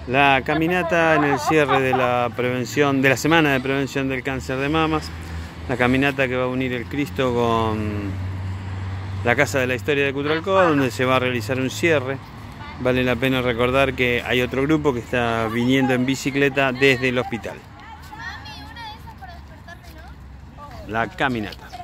La caminata en el cierre de la prevención, de la semana de prevención del cáncer de mamas. La caminata que va a unir el Cristo con la Casa de la Historia de Cutralcó, donde se va a realizar un cierre. Vale la pena recordar que hay otro grupo que está viniendo en bicicleta desde el hospital. La caminata.